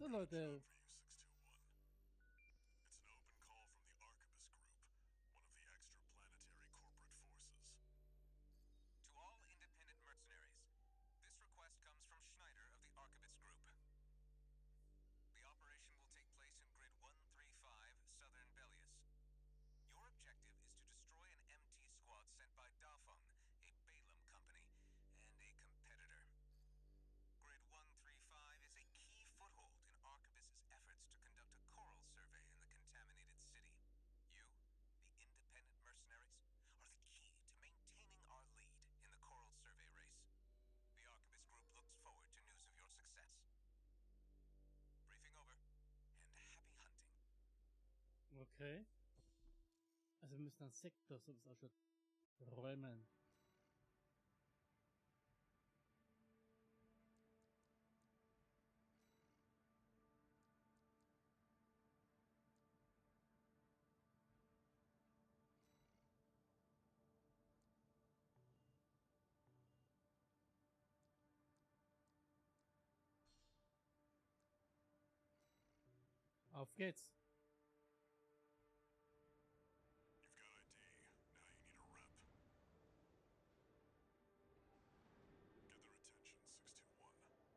So Leute, For you, 621. It's an open call from the Arquebus Group, one of the extraplanetary corporate forces. To all independent mercenaries, this request comes from Schneider of the Arquebus Group. The operation will take place in Grid 135, Southern Belius. Your objective is to destroy an MT squad sent by Dafeng, a Balaam company, and a competitor. Grid 135 is a key foothold in Arquebus's efforts to conduct a coral survey in the contaminated city. You, the independent mercenaries, are the key to maintaining our lead in the coral survey race. The Arquebus Group looks forward to news of your success. Briefing over, and happy hunting. okay. Also wir müssen einen Sektor, so das auch schon räumen. Auf geht's. You've got ID. Now you need a rep. Get their attention, 621.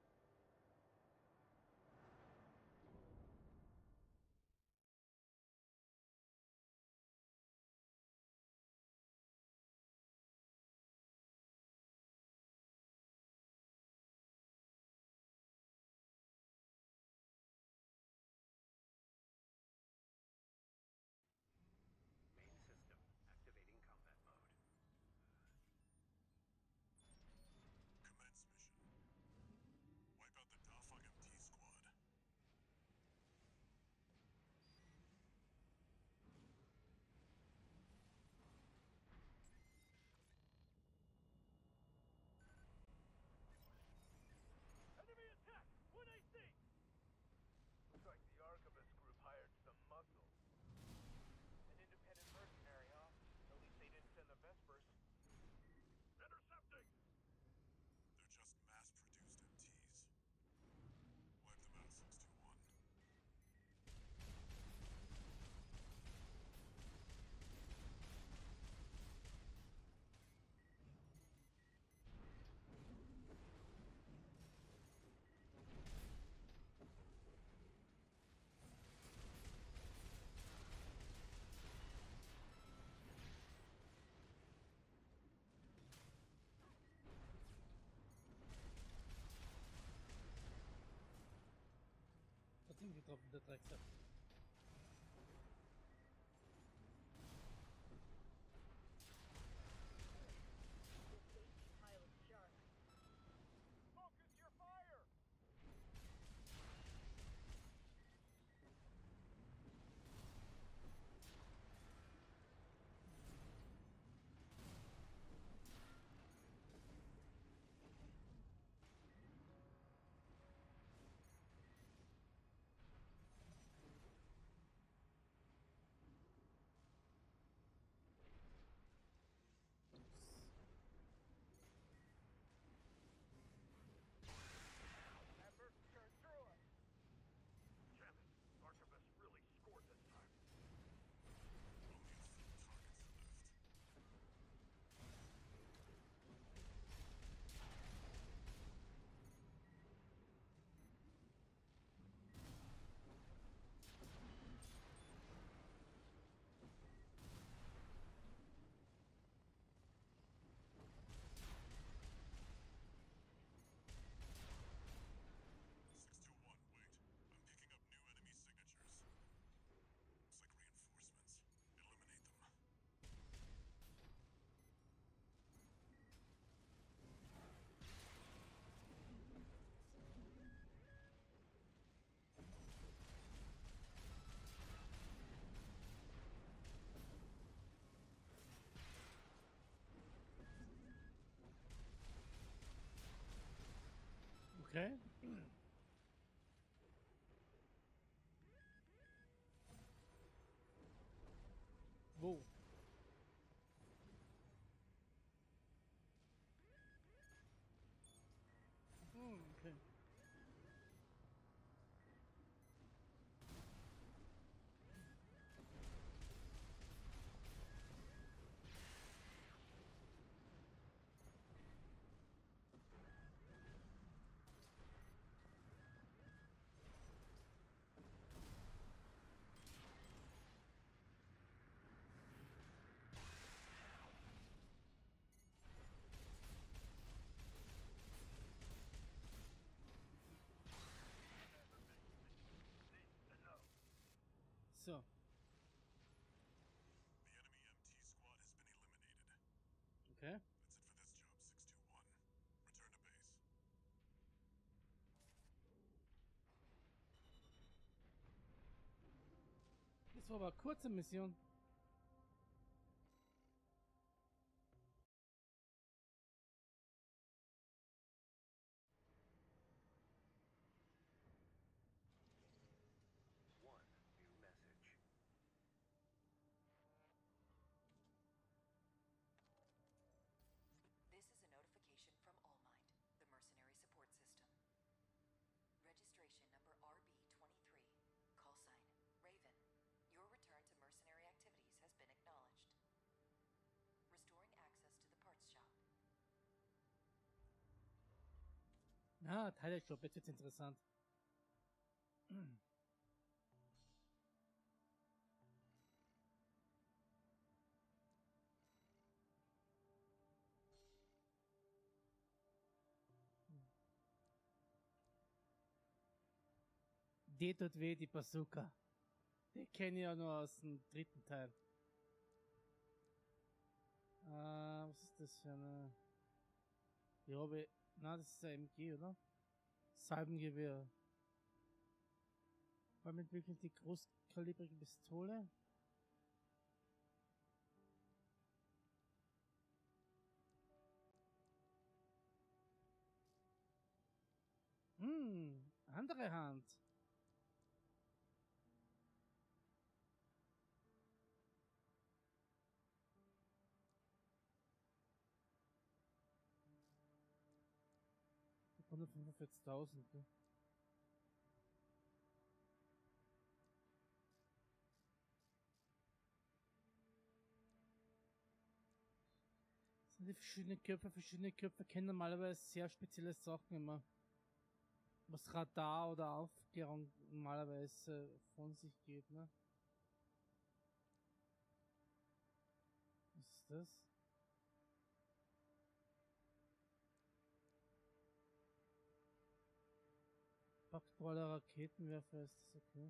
Main system activating combat mode. Commence mission. Wipe out the Dafeng MT squad. Enemy attack! 1AC! Looks like the Arquebus Group hired some muscle. An independent mercenary, huh? At least they didn't send the Vespers. Intercepting! They're just mass-produced MTs. Wipe them out, 621. Trotzdem getroffen, der Drecksack. This safety pilot sharp. Focus your fire! Effort, turn through us! Damn it! Arquebus really scored this time. Only a few targets left. Wait. I'm picking up new enemy signatures. Looks like reinforcements. Eliminate them. Okay. Wo? Okay. So. The enemy MT squad has been eliminated. Okay. That's it for this job, 621. Return to base. Das war aber eine kurze Mission. One new message. This is a notification from Allmind, the mercenary support system. Registration number RB23, call sign Raven. Your return to mercenary activities has been acknowledged. Restoring access to the parts shop. Ah, Teile Shop, jetzt wird's interessant. Die tut weh, die Bazooka. Die kenne ich ja nur aus dem dritten Teil. Was ist das für eine... Ich glaube... Na, das ist ein MG, oder? Salbengewehr. Warum entwickelt die großkalibrige Pistole? Andere Hand. Die 145.000, ne? Das sind die verschiedenen Köpfe. Verschiedene Köpfe kennen normalerweise sehr spezielle Sachen immer. Was Radar oder Aufklärung normalerweise von sich geht, ne? Was ist das? Backballer Raketenwerfer ist das, okay.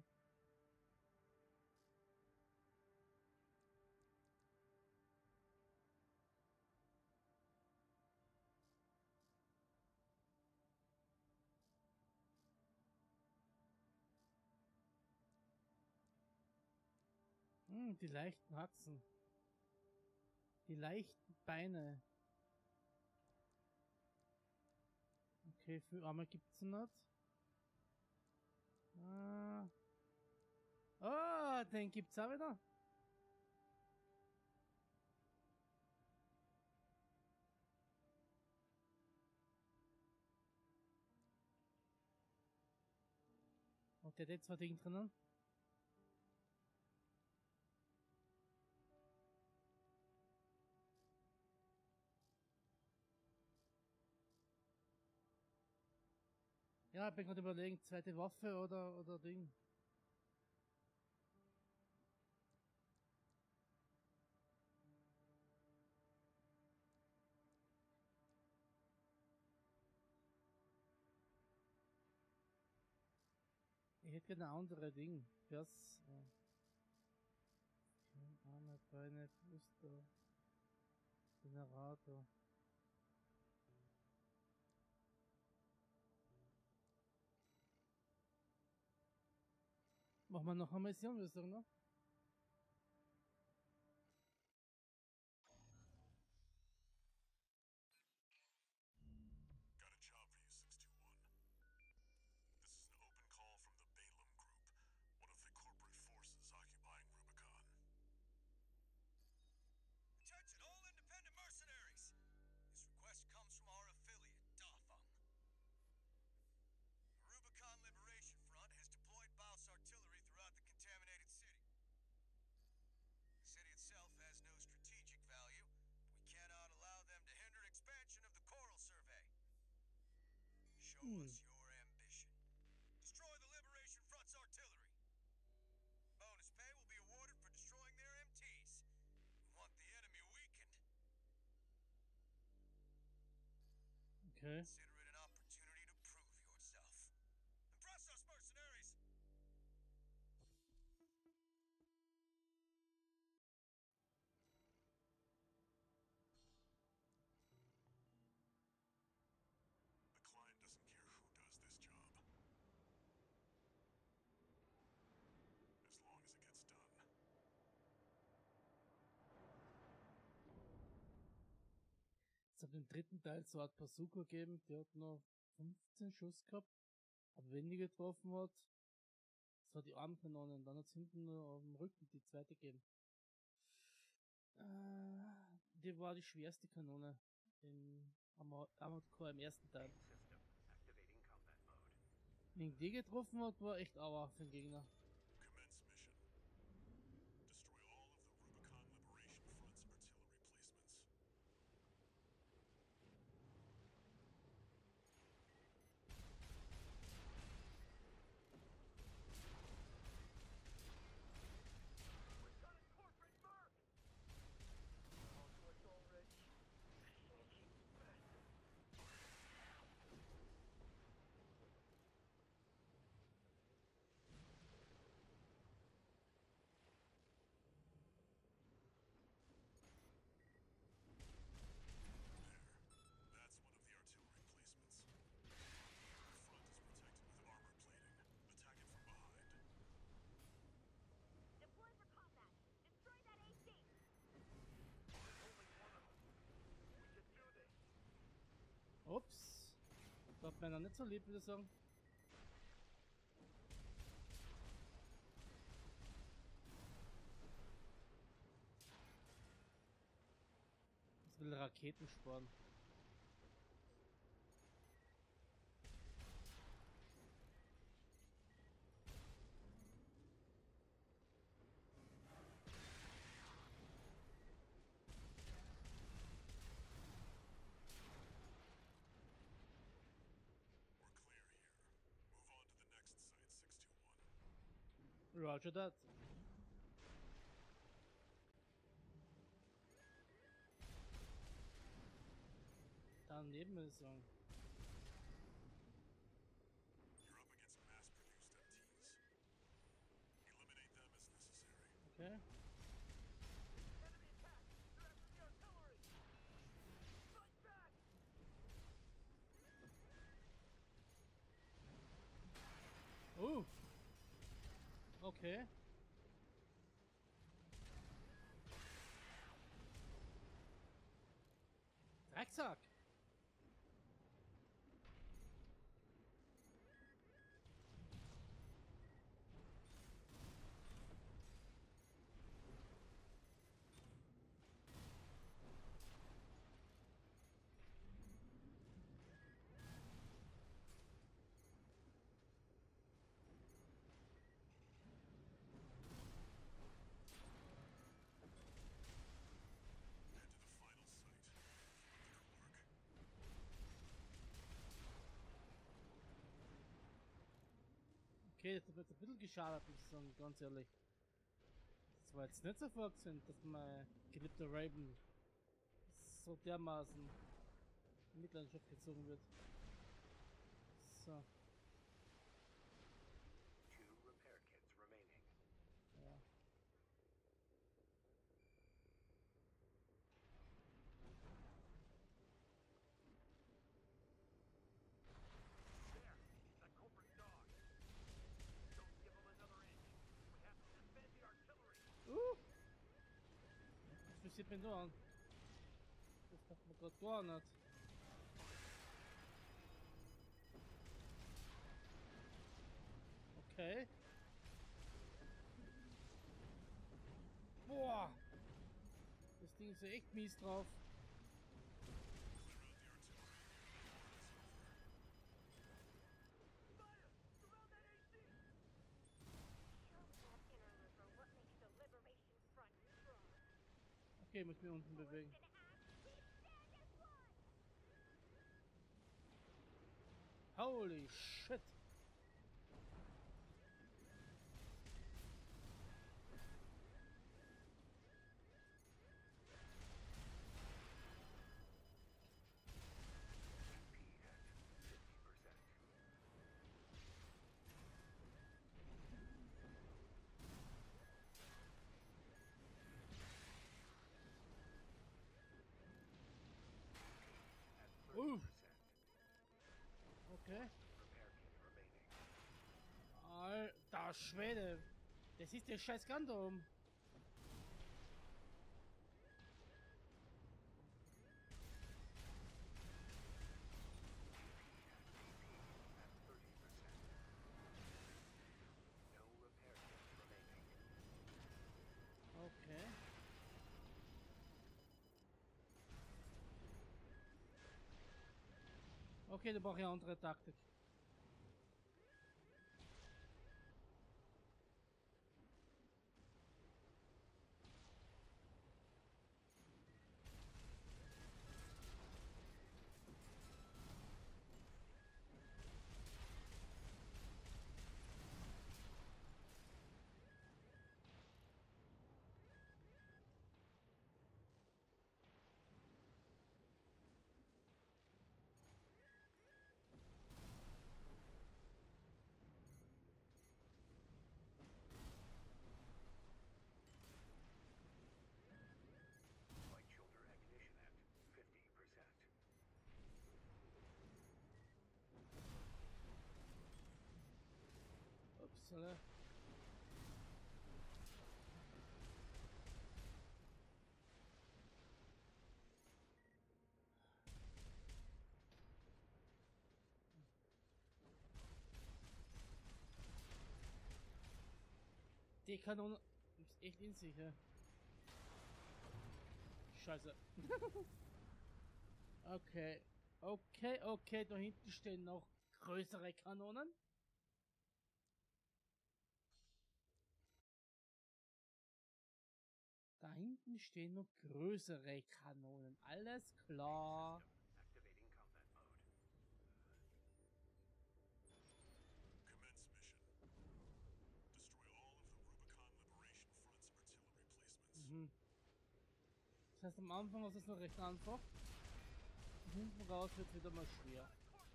Die leichten Haxen. Die leichten Beine. Okay, für Arme gibt's nicht. Oh, den gibt's auch wieder. Und der hat jetzt zwei Dinge drinnen. Ja, ich bin gerade überlegen, zweite Waffe oder Ding. Ich hätte gerne ein anderes Ding. Das. Arme, Beine, Brüste. Generator. Machen wir noch eine Mission, würde ich sagen, ne? Got a job for you, 621. This is an open call from the Balaam Group, one of the corporate forces occupying Rubicon. Attention all independent mercenaries! This request comes from our affiliate, Dafeng. The Rubicon Liberation Front has deployed Baus artillery throughout the contaminated city. The city itself has no strategic value, but we cannot allow them to hinder expansion of the Coral Survey. Show us your ambition. Destroy the Liberation Front's artillery. Bonus pay will be awarded for destroying their MTs. We want the enemy weakened. Okay. Consider it an opportunity to prove yourself. Impress us, mercenaries! den dritten Teil so hat Bazooka gegeben, der hat noch 15 Schuss gehabt, aber weniger getroffen hat. Das war die Armkanone und dann hat es hinten nur auf dem Rücken die zweite gegeben. Die war die schwerste Kanone im Armored Core im ersten Teil. System activating combat mode. Wenn die getroffen hat, war echt aua für den Gegner. Commence mission. Destroy all of the Rubicon Liberation Front's artillery placements. Lieutenant Corporate Merc! All sorts already. That's one of the artillery placements. The front is protected with armor plating. Attack it from behind. Deploy for combat. Destroy that AC. There's only one of us. We can do this. Ups. War meiner nicht so lieb, würde ich sagen. Ich will Raketen sparen. We're clear here. Move on to the next site, 621. Roger that. Daneben würde ich sagen. You're up against mass-produced MTs. Eliminate them as necessary. Okay. Enemy attack! They're after the artillery! Fight back! Okay. Drecksack! Head to the final site. Good work. Okay, das wird ein bisschen geschadet, muss ich sagen, ganz ehrlich. Das war jetzt nicht so vorgesehen, dass mein geliebter Raven so dermaßen in Mitleidenschaft gezogen wird. So, 2 repair kits remaining. ja. There! That corporate dog! Don't give him another inch! We have to defend the artillery! Was passiert mir da an? Das macht man gerade gar nicht. Okay. Boah! Das Ding ist ja echt mies drauf. Fire! Surround that AC! Show that inner liver what makes the Liberation Front strong. Okay, ich muss mich unten bewegen. Force and act, we stand as one! Holy shit! P at 50%. At 30%. Ooh. Okay. Repair kit remaining. Alter Schwede! Das ist der scheiß Gundam! Okay, da brauche ich eine andere Taktik. Light shoulder ammunition at 50%. Upsala. Die Kanone ist echt in sicher. Scheiße. Okay. Okay, da hinten stehen noch größere Kanonen. Da hinten stehen noch größere Kanonen. Alles klar. Activating combat mode. Commence mission. Destroy all of the Rubicon Liberation Front's artillery placements. Mhm. Das heißt, am Anfang ist es noch recht einfach. Hinten raus wird es wieder mal schwer.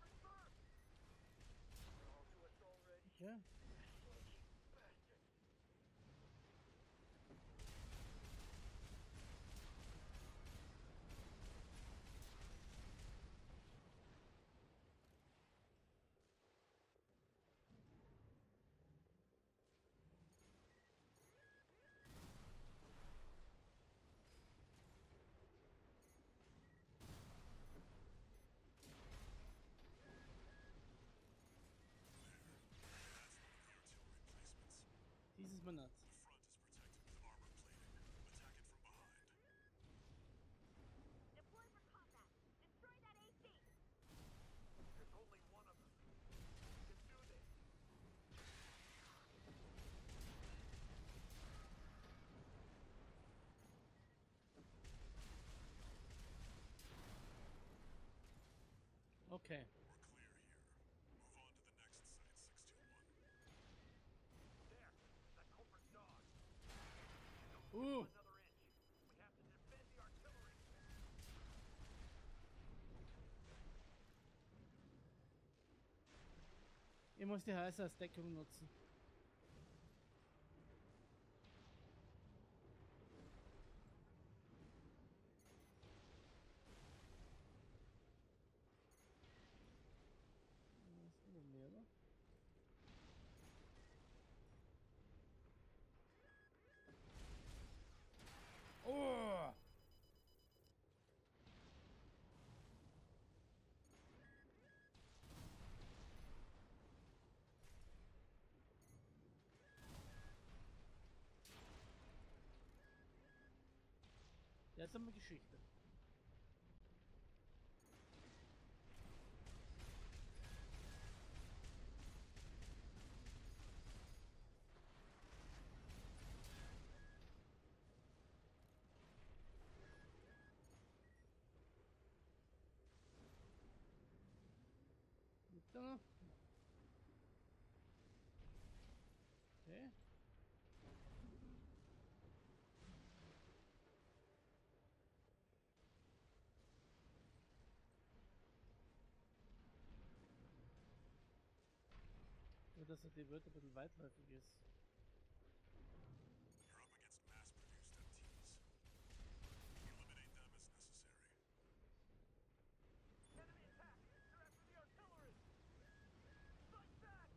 All to us already. Ja. Bastards. That's one of the artillery placements. Dieses Mal nicht. The front is protected with armor plating. Attack it from behind. Deploy for combat. Destroy that AC. There's only one of them. We can do this. Okay. We're clear here. Move on to the next site, 621. There. That culprit dog. Uh. Another inch. We have to defend the artillery. Ich muss die Häuser als Deckung nutzen. Was ist denn mehr, oder? Oh! Jetzt haben wir Geschichte. Bitte. Okay. Nur, dass er die Wörter ein bisschen weitläufig ist. You're up against mass-produced MTs. Eliminate them as necessary. Enemy attack. They're after the artillery. Fight back.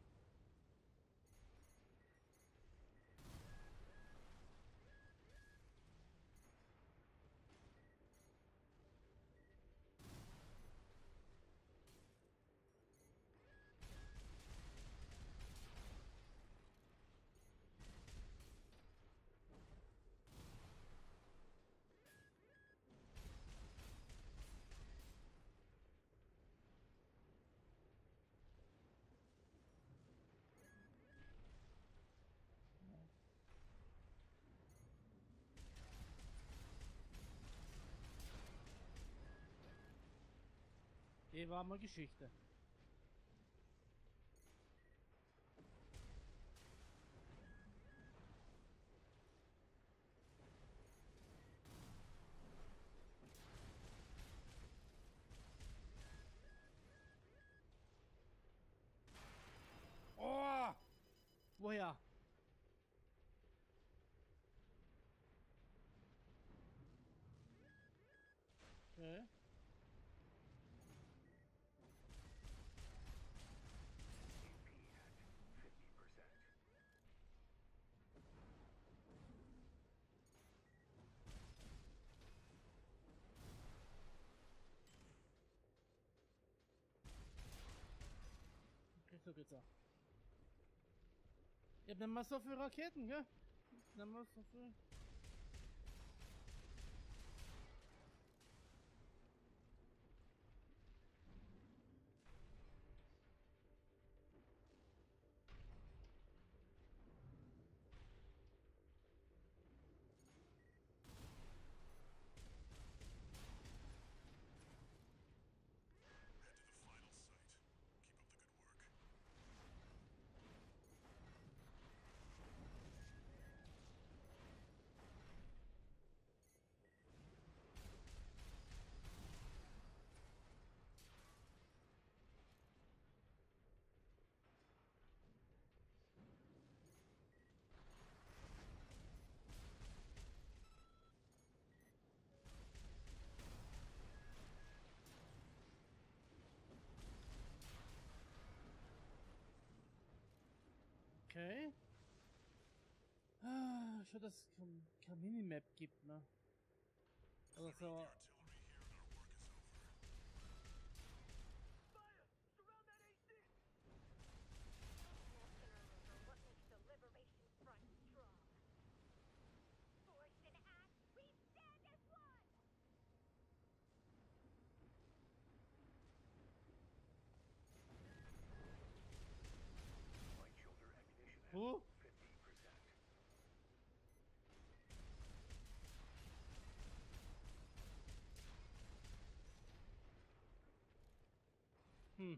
war mal Geschichte. Oh! Woher? Okay. AP at 50%. Okay, so geht's auch. Ich hab nicht mal so viele Raketen, gell? Nicht mal so viel. Head to the final site. Keep up the good work. Okay. Ah, schon, dass es kein Minimap gibt, ne? Oder so. Artillery here and our work is over. Fire! Surround that AC! What makes the Liberation Front strong? Force and act, we stand as one! Light shoulder ammunition at Who? 50%. Hm.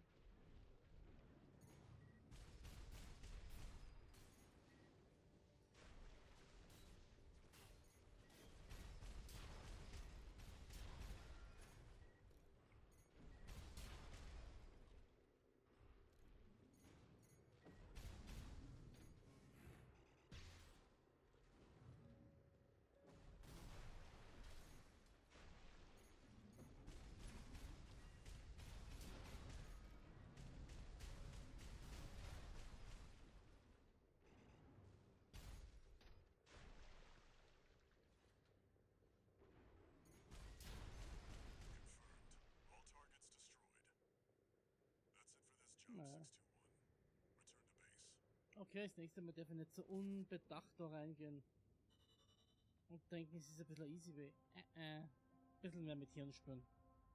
Confirmed. All targets destroyed. That's it for this job, Naja. 621. Return to base. Okay, das nächste Mal darf ich nicht so unbedacht da reingehen. Und denken, es ist ein bisschen easy way. Ein bisschen mehr mit Hirn spüren.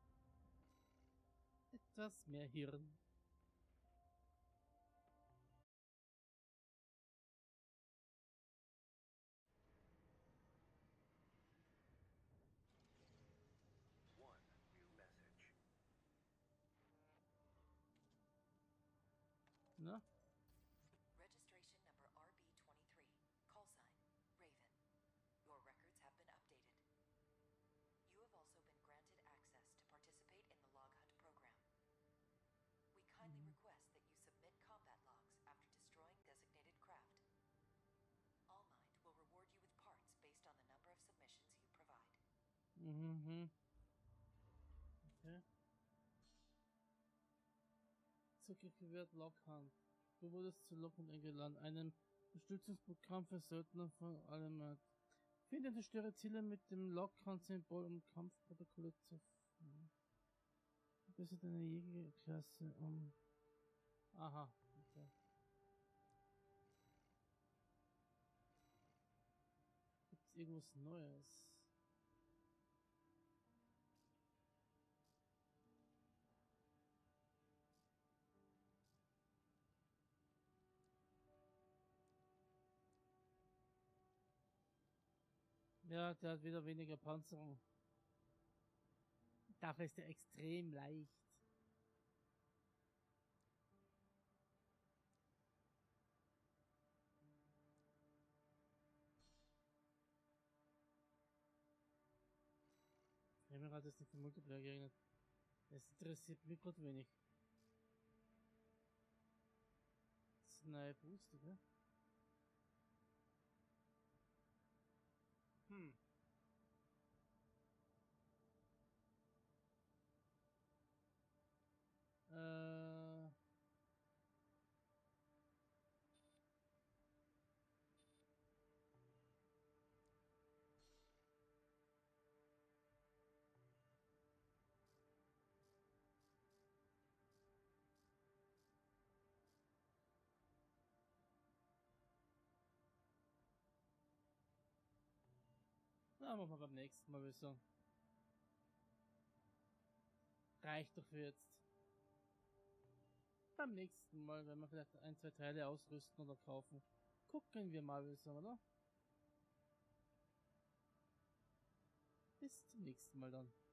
Etwas mehr Hirn. One new message. Na? Registration number RB23. Call sign, Raven. Your records have been updated. You have also been granted access to participate in the log hunt program. We kindly request that you submit combat logs after destroying designated craft. All Mind will reward you with parts based on the number of submissions you provide. Mhm. Okay. Zugriff gewährt Lockhand. Du wurdest zu Lockhunt eingeladen, einem Unterstützungsprogramm für Söldner von allem. Finde und zerstöre Ziele mit dem Lockhand-Symbol, um Kampfprotokolle zu finden. Bessere deine Jägerklasse um. Aha, okay. Gibt's irgendwas Neues? Ja, der hat wieder weniger Panzerung. Dafür ist er extrem leicht. mir gerade jetzt nicht für Multiplayer geredet. Es interessiert mich gerade wenig. Das ist ein neuer Boost, oder? Hm. Na, machen wir beim nächsten Mal, würde ich sagen. Reicht doch für jetzt. Beim nächsten Mal, wenn wir vielleicht ein, zwei Teile ausrüsten oder kaufen. Gucken wir mal, würde ich sagen, oder? Bis zum nächsten Mal dann.